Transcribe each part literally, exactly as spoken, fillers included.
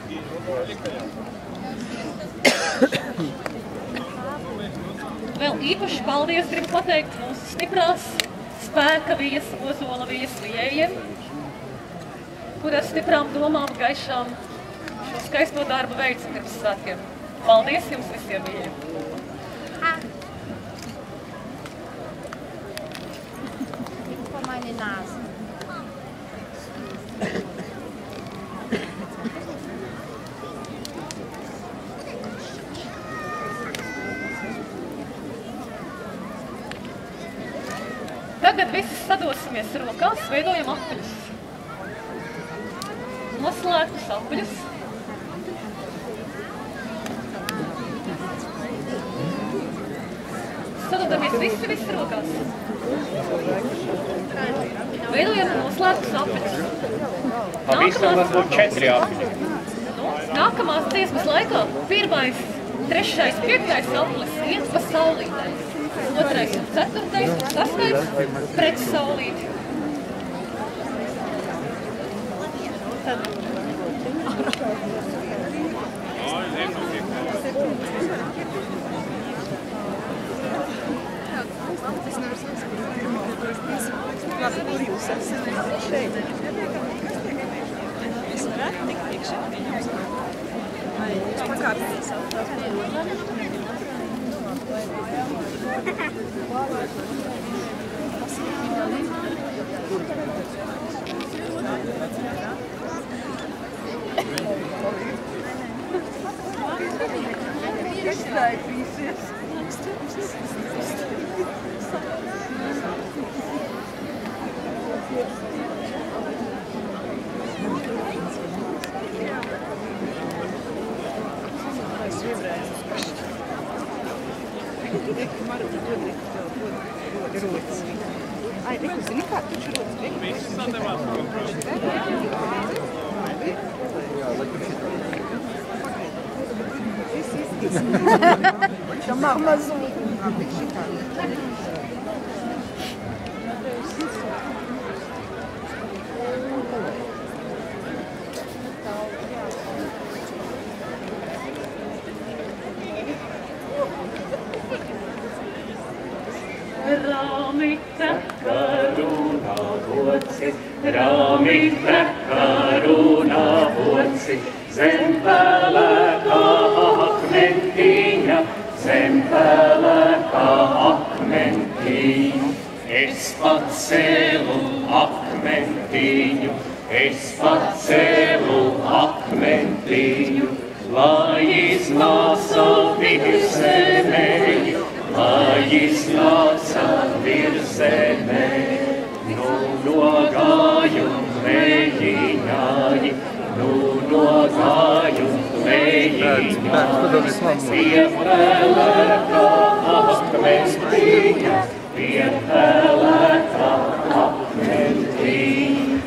Vēl īpaši paldies gribu pateikt mūsu stiprās spēka vijas, ozola vijas liejiem, kur ar stiprām domām gaišām šo skaisto darbu veids pirms svētkiem. Paldies jums visiem vijiem! Meine Nase. Tagad visi sadosimies rokās, veidojam apaļus. Noslēgtus apaļus. Sadodamies visi, visi rokās. Veidojam noslēgtus apaļus. Visam var būt četri apaļi. Nākamās dziesmas laikā pirmais, trešais, piektais apaļis iet pa saulītēm. Otrais un ceturtais un sastais pret saulīti. Tad. Labi, kur jūs esat? Šeit. Es varētu tikt priekšā. Vai jūs pakāpties? Ai, reku, zini kā, taču rodas, reku. Viss sadevās kontroli. Viss izgis. Tomēr mazumīgi. Ramita karuna voci, Ramita karuna voci, zem pelēkā akmentiņa, zem pelēkā akmentiņa. Es pacēlu akmentiņu, es pacēlu akmentiņu, lai iznāca virzemēji. Lai iznāca virzemē, nu nogāju mēģināji, nu nogāju mēģināji. Pie pelēkā akmentiņa, pie pelēkā akmentiņa.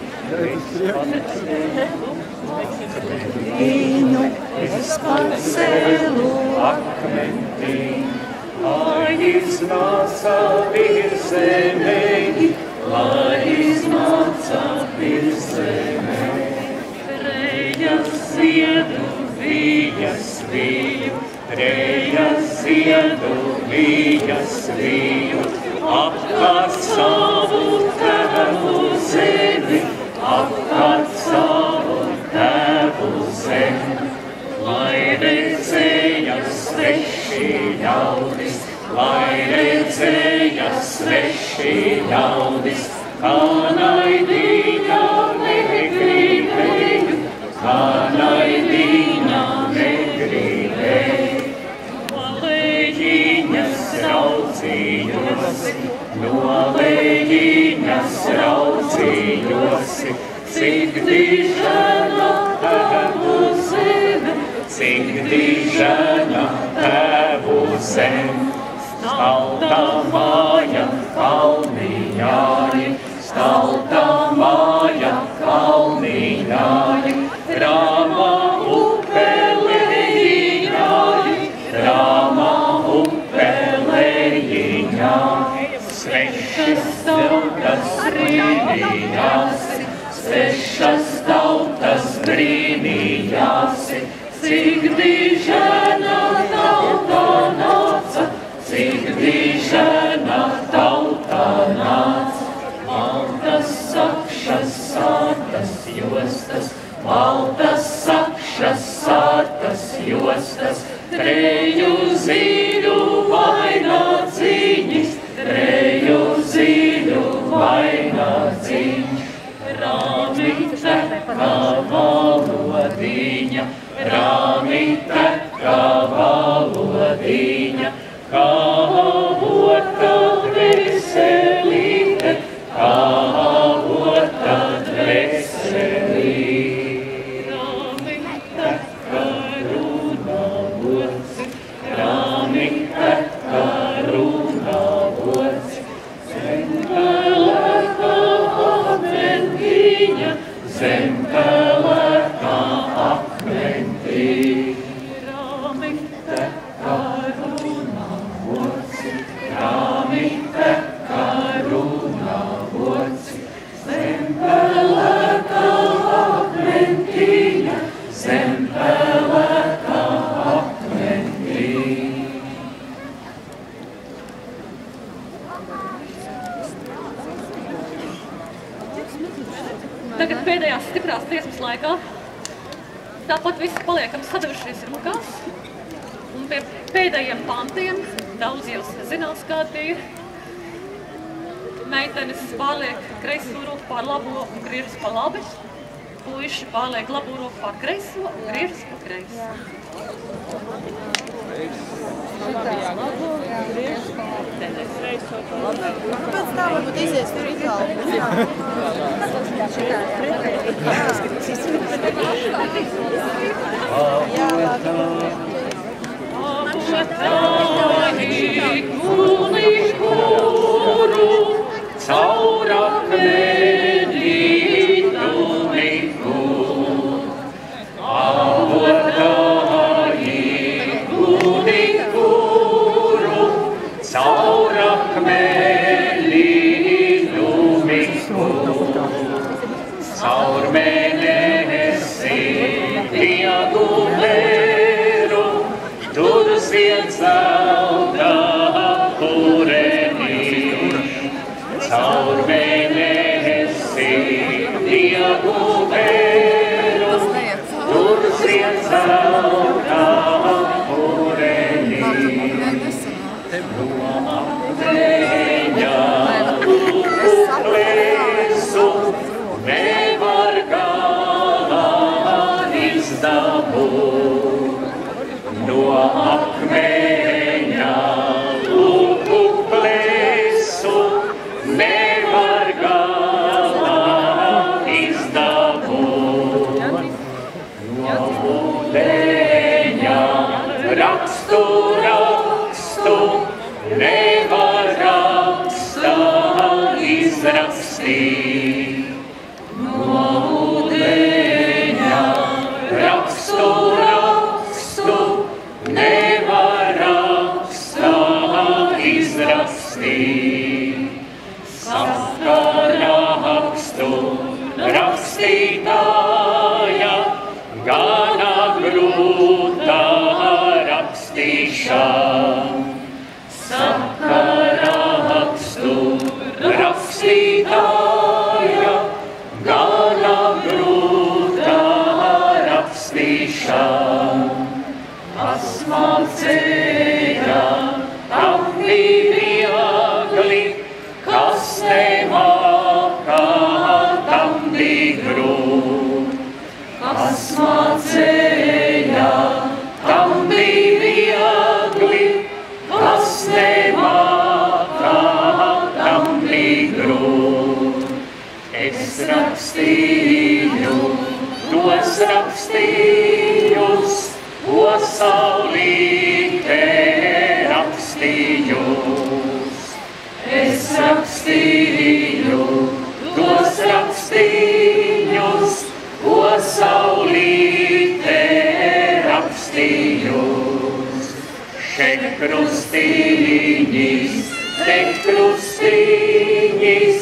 Es pacēlu akmentiņu, lai iznāca virzemēji, lai iznāca virzemēji. Trejas ziedu, vijas viju, trejas ziedu, vijas viju, apkārt savu tēvu zemi, apkārt savu tēvu zemi. Lai redzēja sveši ļaudis, lai redzēja sveši ļaudis, kā naidīņā negribēju, kā naidīņā negribēju. No lejiņas raudzījos, no lejiņas raudzījos, cik dižana tēvu zeme, cik dižana tēvu zem. Stalta māja kalniņāji, stalta māja kalniņāji, rāmā upe lejiņāji, rāmā upe lejiņāji. Svešas tautas brīnījās, svešas tautas brīnījās, voci, cik dižena tauta nāca, cik dižena tauta nāca. Maltas sakšas sārtas jostas, maltas sakšas sārtas jostas, treju zīļu vainagdziņas, treju zīļu vainagdziņas. Rāmi teka valodiņa, rāmi teka valodiņa, kā ota dveselīte, kā ota dveselīte. Rāmi teka runā voci, rāmi teka runā voci, zempelēkā akmentiņa, zempelēkā akmentiņa. Rāmi teka runā voci, rāmi teka runā voci, zempelēkā akmentiņa, zempelēkā akmentiņa. Tagad pēdējās stiprās dziesmas laikā. Tāpat visi paliekam sadevušies rokās. Un pie pēdējiem pantiem, daudz jau zinās, kādi ir. Meitenes pārliek kreiso roku pār labo un griežas pa labi. Puiši pārliek labo roku pār kreiso un griežas pa kreiso. Pēc tā varbūt izies tur itāli. Jā, labi. Apšatāji kūli kūru, caur akmenītu mikūru. Avotāji kūli kūru, caur akmenītu mikūru. Caur mēnesi diagulēru, tur ziedzelta purenī. Caur mēnesi diagulēru, tur ziedzelta purenī. No apveņa uplēsu nevar galā izdabūt. No akmeņa lupu plēsu nevar galā izdabūt. No ūdeņa rakstu rakstu nevar rakstā izrakstīt. No ūdeņa rakstu rakstu nevar rakstā izrakstīt. Saka rakstu rakstītāja, gana grūtā rakstīšana. Saka rakstu rakstītāja, gana grūtā rakstīšana. Asmācēja, tam bija viegli, kas nemākā, tam bija grūti. Asmācēja, tam bija viegli, kas nemākā, tam bija grūti. Es rakstīju, tos rakstījus, ko saulīte rakstījus. Es rakstīju, tos rakstījus, ko saulīte rakstījus. Šeit krustīņis, te krustīņis,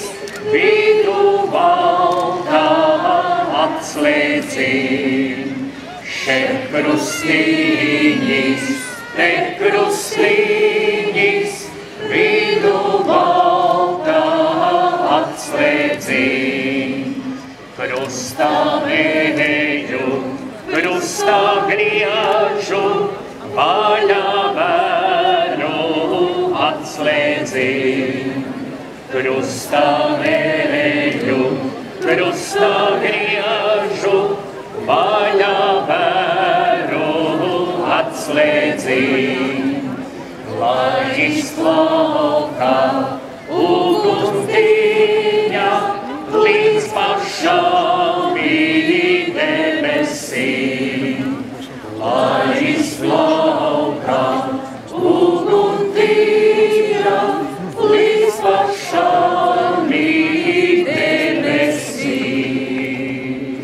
vidu valdā atslēdzin. Te krustiņis, te krustiņis, vidu baltā atslēdziņ. Krustā mēģu, krustā griežu, vaļā vēru atslēdziņ. Krustā mēģu, krustā griežu, vaļā vēru atslēdziņ. Lai izplaukā uguntiņa līdz pašām debesīm. Lai izplaukā uguntiņa līdz pašām debesīm.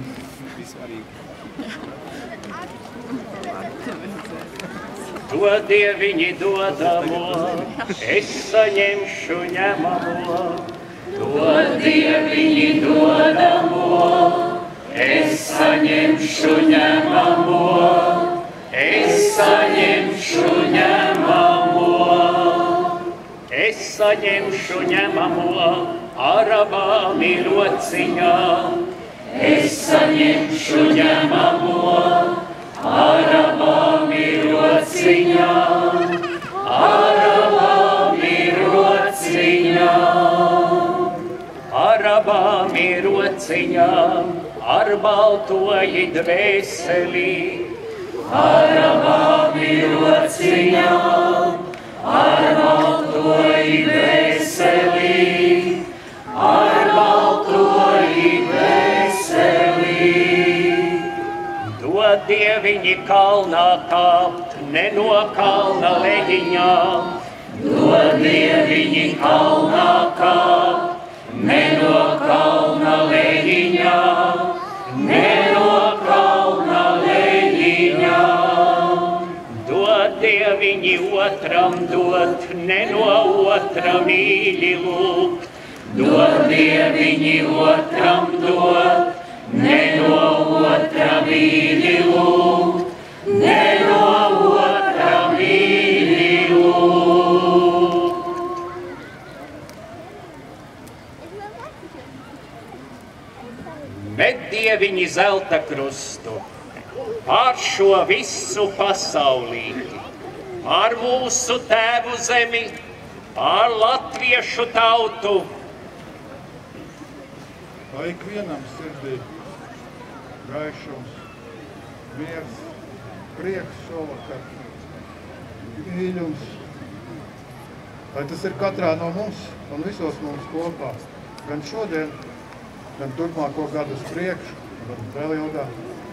To dieviņi dodamo, es saņemšu ņemamo. To dieviņi dodamo, es saņemšu ņemamo. Es saņemšu ņemamo. Es saņemšu ņemamo arabām ir rociņā. Es saņemšu ņemamo arabām ir rociņā. Arabām ir rociņā. Arabām ir rociņā ar baltoji dvēselī. Arabām ir rociņā ar baltoji dvēselī. Ar baltoji dvēselī. Dod dieviņi kalnā kāpt, ne no kalna leģiņām. Dod dieviņi kalnā kāpt, ne no kalna leģiņām. Ne no kalna leģiņām. Dod dieviņi otram dot, ne no otra mīļi lūgt. Dod dieviņi otram dot, ne no otra mīļi lūgt. Ne no otra mīļi lūgt. Bet dieviņi zelta krustu pār šo visu pasaulīti, pār mūsu tēvu zemi, pār latviešu tautu. Lai ikvienam sirdī gaišums, miers, prieks šovakar, mīļums. Lai tas ir katrā no mums un visos mums kopā, gan šodien, gan turpmāko gadu uz priekšu, gan vēl ilgāk.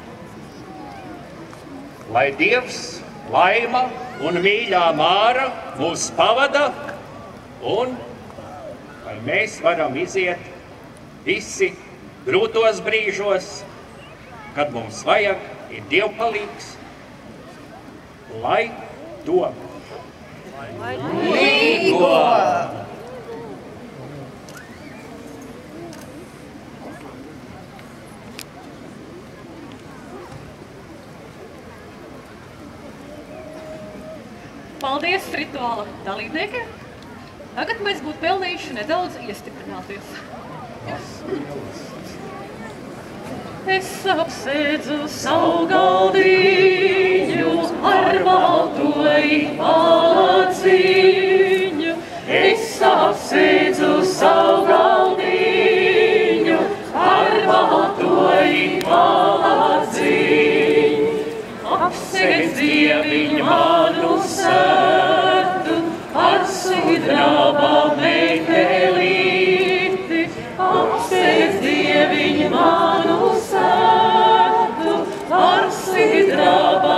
Lai Dievs, laima un mīļā Māra mūs pavada un lai mēs varam iziet visi grūtos brīžos, kad mums vajag ir dievpalīgs, lai to līgo! Paldies rituāla dalībniekiem! Tagad mēs būtu pelnījuši nedaudz iestiprināties. Es apsēdzu savu galdiņu ar baltoju palaciņu. Es apsēdzu savu galdiņu ar baltoju palaciņu. Apsēdz dieviņu manu sētu ar sidraba meitelīti. Apsēdz dieviņu manu sētu ar sidraba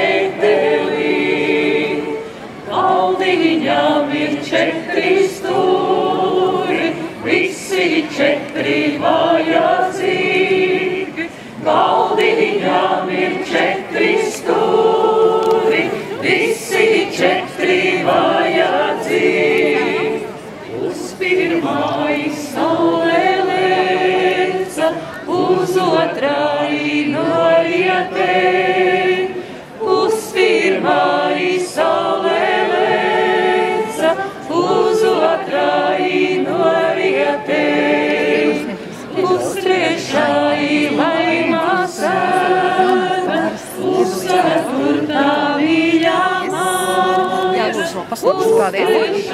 meitelīti. Galdiņam ir četri stūri, visi četri vajadzīgi. Galdiņam ir četri stūri, visi četri vajadzīgi. Uz pirmai saule leca, uz otrai norietē. Paslapis paldies!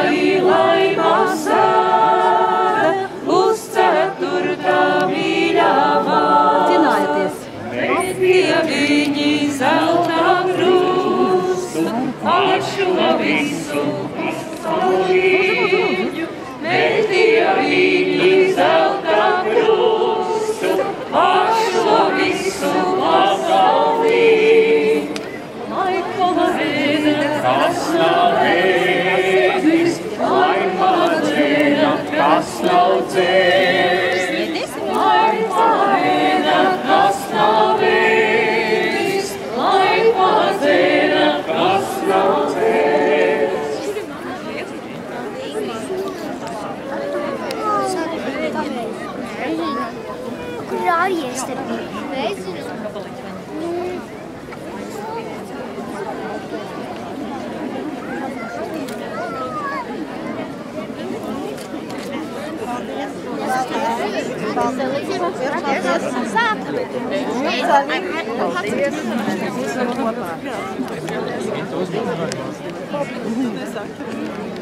Uz ceturtā mīļāvā. Cienājieties! Pie viņi zelta krustu, pašu visu pasaulīņu. Pie viņi zelta krustu, pašu visu pasaulīņu. Lai pavadina, Kas nav ēdis, lai padzēna, kas nav dzēris. Lai padzēna, kas nav ēdis, lai padzēna, kas nav dzēris. Kur rāries te bija? Paldies!